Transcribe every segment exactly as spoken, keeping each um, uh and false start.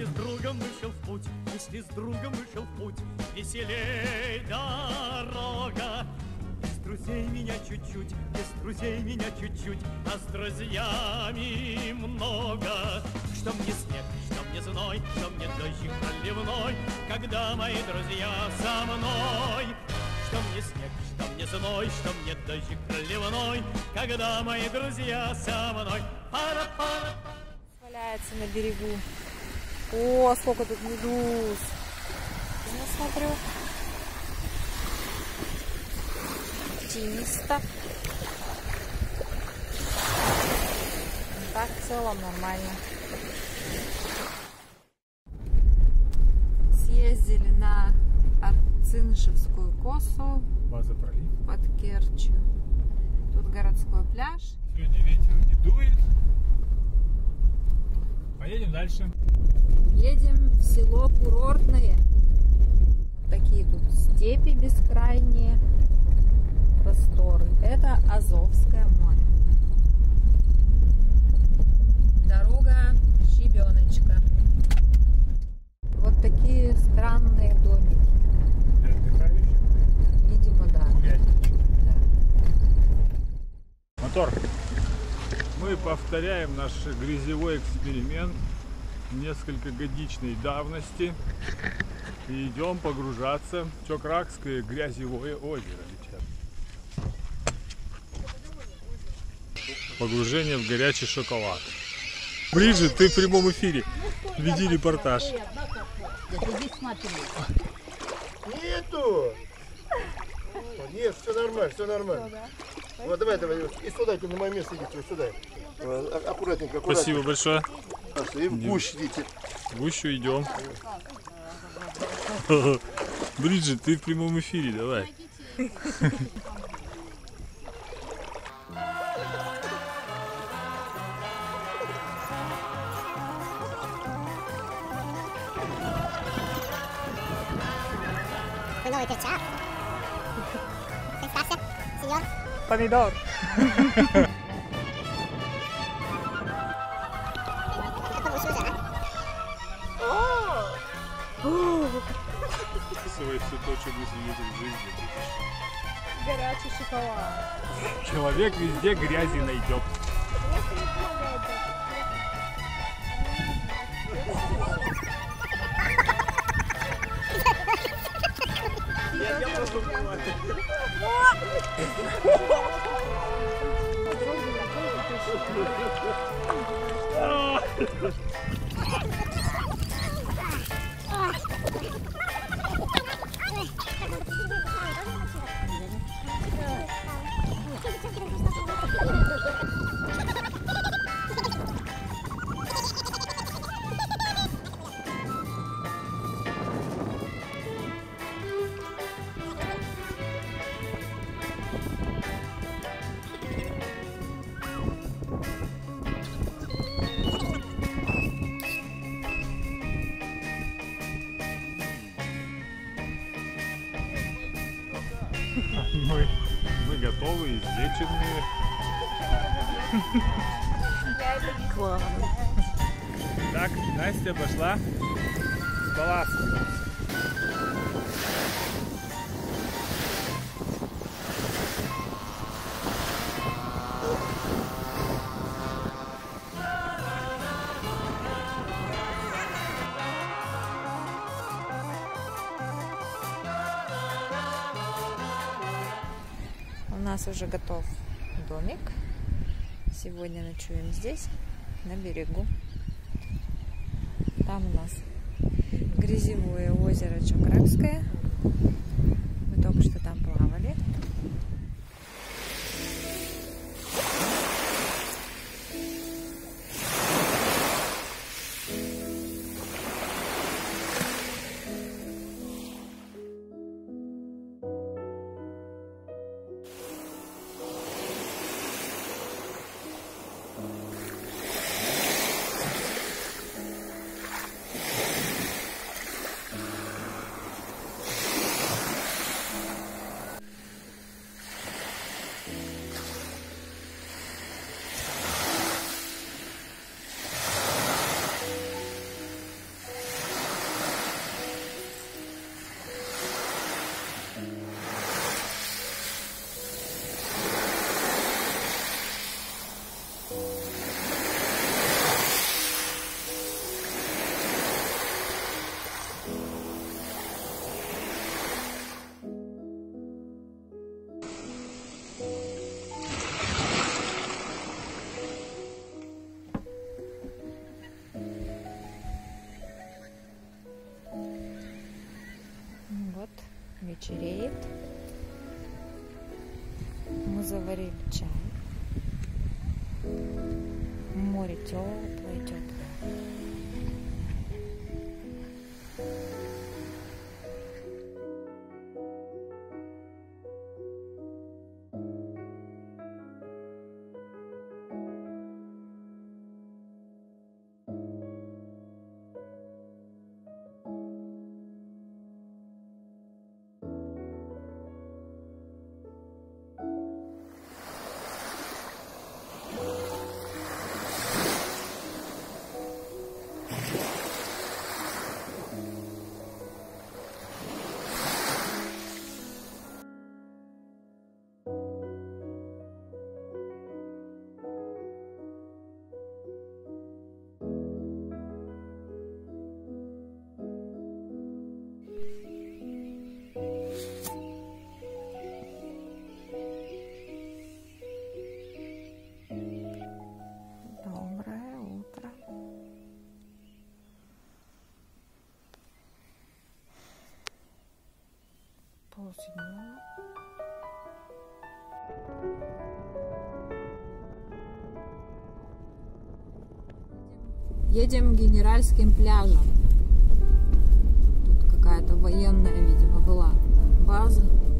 с другом вышел в путь, если с другом вышел в путь, веселей дорога. Без друзей меня чуть-чуть, без друзей меня чуть-чуть, а с друзьями много. Что мне снег, что мне зной, что мне дождик проливной, когда мои друзья со мной. Что мне снег, что мне зной, что мне дождик проливной, когда мои друзья со мной. Пара-пара. Валяется на берегу. О, сколько тут медуз. Я смотрю. Чисто. Так, в целом нормально. Съездили на Арцинышевскую косу. База пролив. Под Керчью. Тут городской пляж. Сегодня ветер не дует. Поедем дальше. Едем в село Курортное. Вот такие тут степи бескрайние, просторы. Это Азовское море. Дорога Щебеночка. Вот такие странные домики. Видимо, да. Да. Мотор. Мы повторяем наш грязевой эксперимент несколько годичной давности и идем погружаться в Чокракское грязевое озеро. Погружение в горячий шоколад. Ближе, ты в прямом эфире. Веди репортаж. Нету! Нет, все нормально, все нормально. Вот давай, давай, и сюда, на мое место идите, вот сюда. Аккуратненько, аккуратненько. Спасибо большое. И в гущу идите. В гущу идем. Бриджит, ты в прямом эфире, давай. Вы новый перчак? Представься, сеньор. Помидор. Описывай все то, что вы видите в жизни. Горячий шоколад. Человек везде грязи найдет. Мы, мы готовы, излеченные. Класс. Так, Настя пошла споласкиваться. У нас уже готов домик. Сегодня ночуем здесь, на берегу. Там у нас грязевое озеро Чокракское. Мы только что там плавали. вечереет. Мы заварили чай. Море теплое, теплое. Полседьмого. Едем к Генеральским пляжам. Тут какая-то военная, видимо, была база.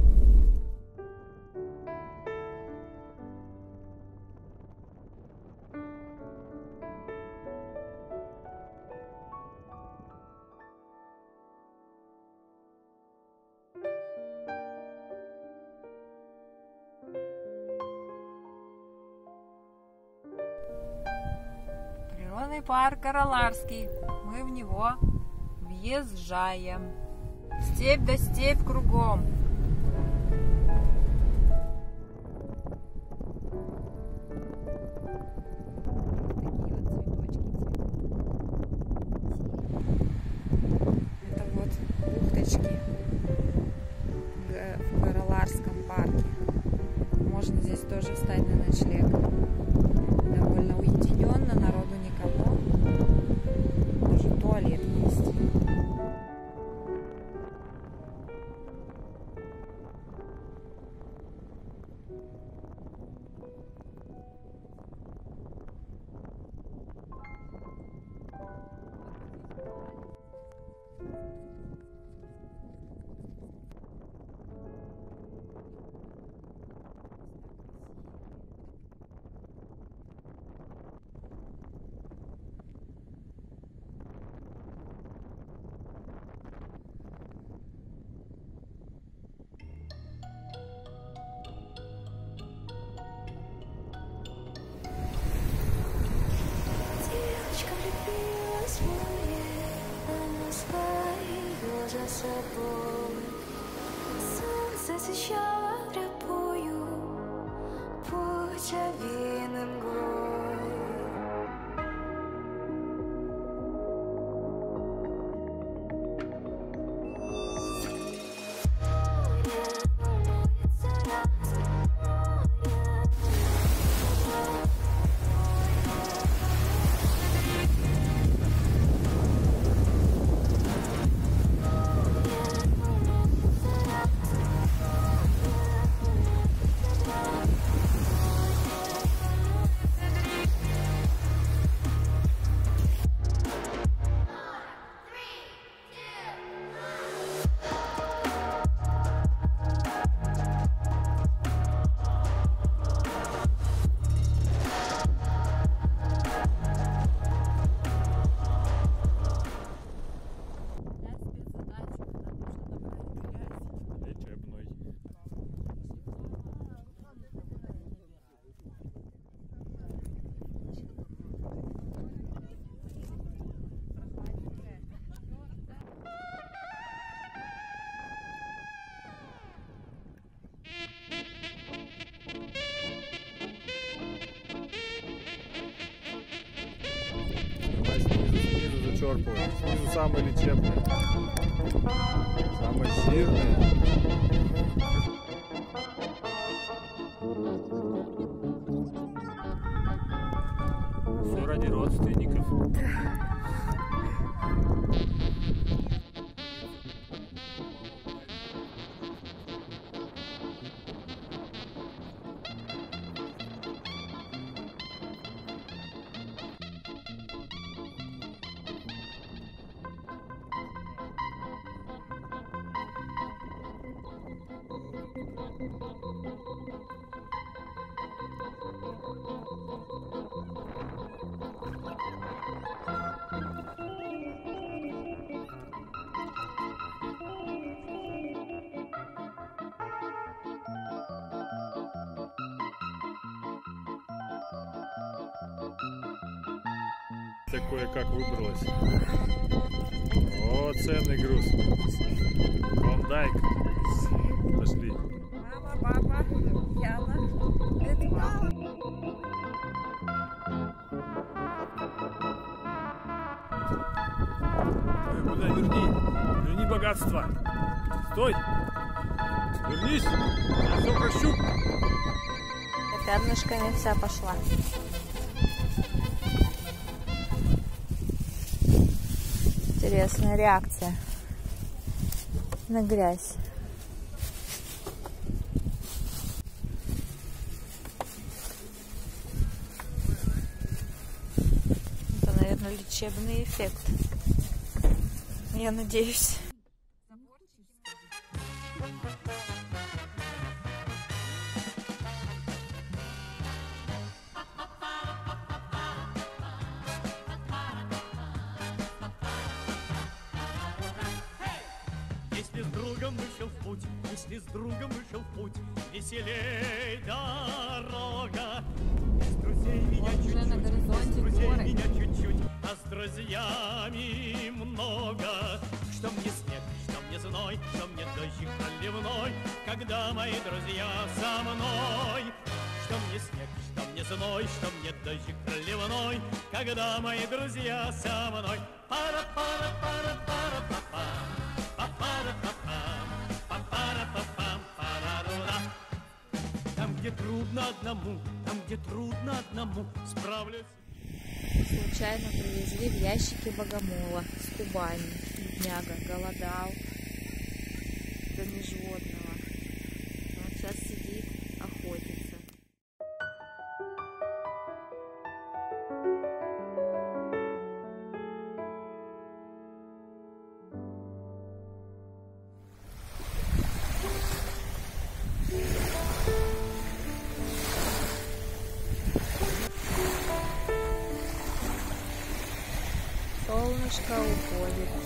Природный парк Араларский. Мы в него въезжаем. Степь да степь кругом. Это вот бухточки в Араларском парке. Можно здесь тоже встать на ночлег. Довольно уединенно, народу никого. Даже туалет есть. За собой солнце освещало рябую путь овеянным мглой. Зачерпываем. Снизу самые лечебные. Самые жирные. Все ради родственников. Такое как выбралось. О, ценный груз. Клондайк. Пошли. Мама, папа, Яна. Это мама. Ой, куда? Верни. Верни богатство. Стой. Вернись. Я все прощу. Пятнышками вся пошла. Интересная реакция на грязь. Это, наверное, лечебный эффект. Я надеюсь. Если с другом вышел в путь, если с другом вышел в путь, веселей дорога. С друзей меня Вот уже на чуть-чуть, горизонте с друзей горы. меня чуть-чуть, а с друзьями много. Что мне снег, что мне зной, что мне дождик проливной, когда мои друзья со мной. Что мне снег, что мне зной, что мне дождик проливной, когда мои друзья со мной. Пара-пара-пара-пара-па-па. Там, где трудно одному, там, где трудно одному, справлюсь. Случайно привезли в ящике богомола с Кубани. Бедняга голодал до неживотного. Он сейчас сидит, охотится. Солнышко уходит.